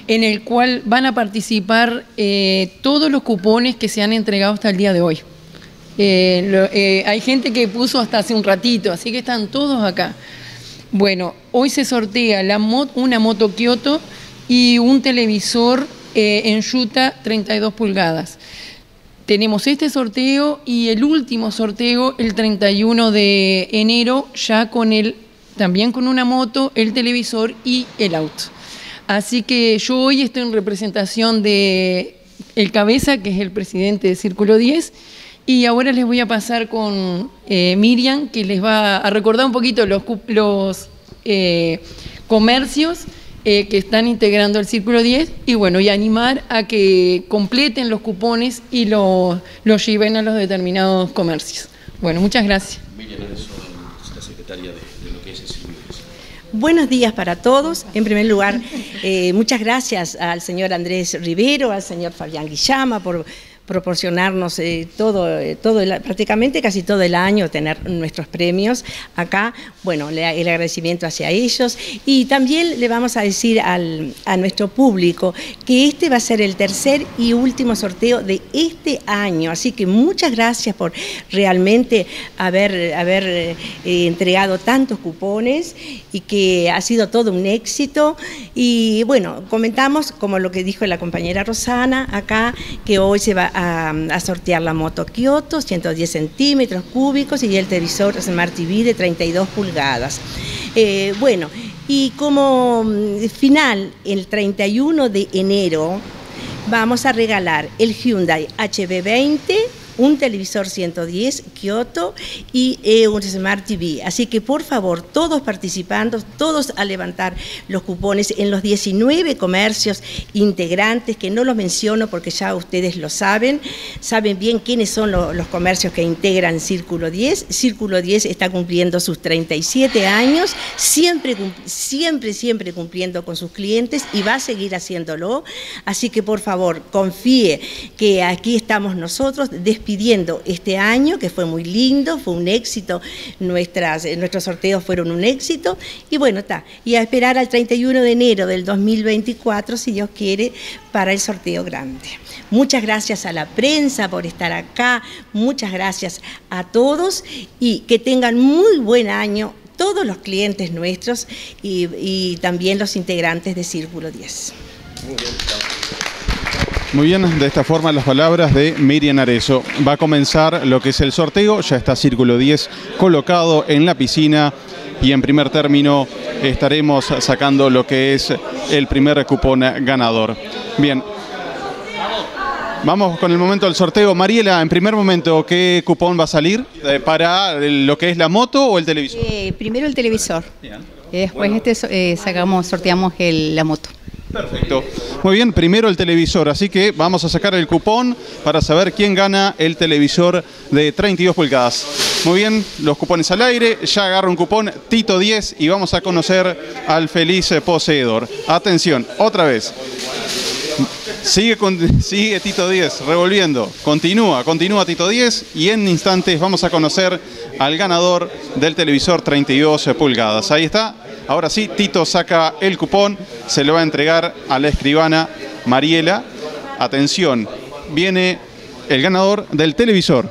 en el cual van a participar todos los cupones que se han entregado hasta el día de hoy. Hay gente que puso hasta hace un ratito, así que están todos acá. Bueno, hoy se sortea una moto Kioto y un televisor en Yuta 32 pulgadas. Tenemos este sorteo y el último sorteo el 31 de enero, ya también con una moto, el televisor y el auto. Así que yo hoy estoy en representación de el cabeza, que es el presidente de Círculo 10, y ahora les voy a pasar con Miriam, que les va a recordar un poquito los comercios que están integrando el Círculo 10 y bueno, y animar a que completen los cupones y los lleven a los determinados comercios. Bueno, muchas gracias. Miriam Arezo, la secretaria de lo que es el Círculo 10. Buenos días para todos. En primer lugar, muchas gracias al señor Andrés Rivero, al señor Fabián Guillama por proporcionarnos prácticamente casi todo el año tener nuestros premios acá. Bueno, el agradecimiento hacia ellos y también le vamos a decir a nuestro público que este va a ser el tercer y último sorteo de este año, así que muchas gracias por realmente haber entregado tantos cupones y que ha sido todo un éxito. Y bueno, comentamos, como lo que dijo la compañera Rosana acá, que hoy se va a sortear la moto Kioto, 110 centímetros cúbicos y el televisor Smart TV de 32 pulgadas. Bueno, y como final, el 31 de enero, vamos a regalar el Hyundai HB20, un televisor 110 Kioto y un Smart TV. Así que por favor, todos participando, todos a levantar los cupones en los 19 comercios integrantes, que no los menciono porque ya ustedes lo saben bien quiénes son los comercios que integran Círculo 10. Círculo 10 está cumpliendo sus 37 años, siempre cumpliendo con sus clientes y va a seguir haciéndolo. Así que por favor, confíe que aquí estamos nosotros despidiendo este año, que fue muy lindo, fue un éxito, nuestros sorteos fueron un éxito, y bueno, y a esperar al 31 de enero del 2024, si Dios quiere, para el sorteo grande. Muchas gracias a la prensa por estar acá, muchas gracias a todos, y que tengan muy buen año todos los clientes nuestros y también los integrantes de Círculo 10. Muy bien. Muy bien, de esta forma las palabras de Miriam Arezo. Va a comenzar lo que es el sorteo, ya está Círculo 10 colocado en la piscina y en primer término estaremos sacando lo que es el primer cupón ganador. Bien, vamos con el momento del sorteo. Mariela, en primer momento, ¿qué cupón va a salir para lo que es la moto o el televisor? Primero el televisor, después sorteamos la moto. Perfecto. Muy bien, primero el televisor, así que vamos a sacar el cupón para saber quién gana el televisor de 32 pulgadas. Muy bien, los cupones al aire, ya agarra un cupón Tito 10 y vamos a conocer al feliz poseedor. Atención, otra vez. Sigue Tito 10 revolviendo, continúa Tito 10 y en instantes vamos a conocer al ganador del televisor 32 pulgadas. Ahí está. Ahora sí, Tito saca el cupón, se lo va a entregar a la escribana Mariela. Atención, viene el ganador del televisor.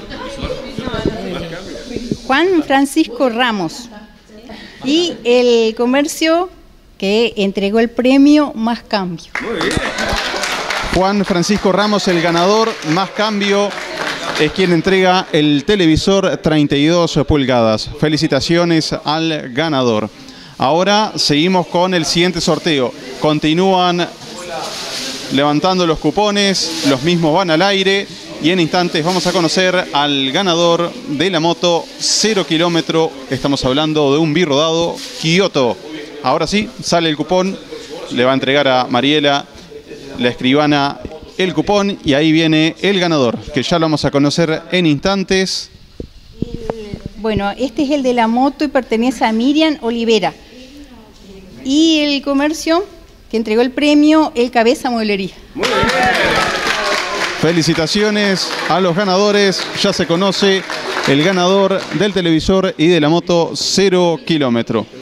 Juan Francisco Ramos. Y el comercio que entregó el premio Más Cambio. Muy bien. Juan Francisco Ramos, el ganador Más Cambio, es quien entrega el televisor 32 pulgadas. Felicitaciones al ganador. Ahora seguimos con el siguiente sorteo. Continúan levantando los cupones, los mismos van al aire y en instantes vamos a conocer al ganador de la moto 0 kilómetro. Estamos hablando de un birrodado Kioto. Ahora sí, sale el cupón, le va a entregar a Mariela, la escribana, el cupón y ahí viene el ganador, que ya lo vamos a conocer en instantes. Bueno, este es el de la moto y pertenece a Miriam Olivera. Y el comercio que entregó el premio, El Cabeza Mueblería. Muy bien. Felicitaciones a los ganadores, ya se conoce el ganador del televisor y de la moto 0 kilómetro.